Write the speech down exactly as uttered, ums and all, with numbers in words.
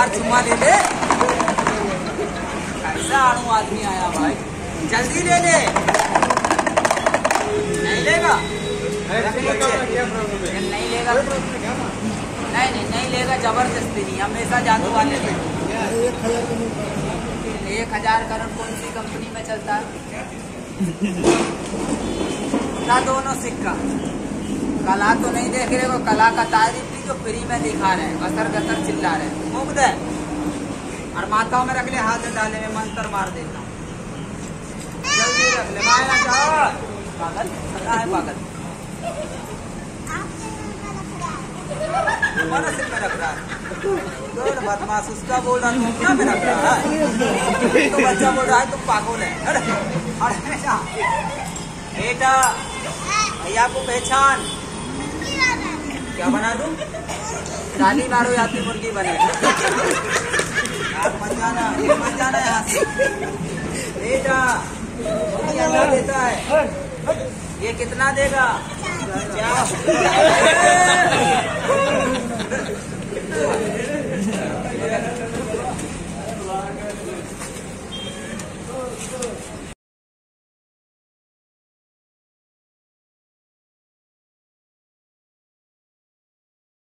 चुम्मा ले ले। कैसा आड़ू आदमी आया भाई, जल्दी ले ले। नहीं लेगा, नहीं लेगा, नहीं नहीं नहीं लेगा, जबरदस्ती नहीं, हमेशा जादू वाले में। एक हजार करोड़ कौन सी कंपनी में चलता है? ना दोनों सिक्का। कला तो नहीं देख रहे हो, कला का तारीफ भी जो फ्री में दिखा रहे हैं, असर गतर चिल्ला रहे हैं। मुग्ध है और माताओं में रख ले, हाथ डाले में मंत्र मार देता हूँ। जल्दी रख ले, मायना जाओ। पागल पता है, पागल तुम्हारा सिर में रख रहा है। बदमाश उसका बोल रहा, तुम क्या में रख रहा है? तो बच्चा बोल रहा है तुम पागल है। बेटा भैया को पहचान। क्या बना दूं? डाली मारो या फिर मुर्गी बने। मत जाना, मत जाना यहाँ से। बेटा क्या देता है? ये कितना देगा? क्या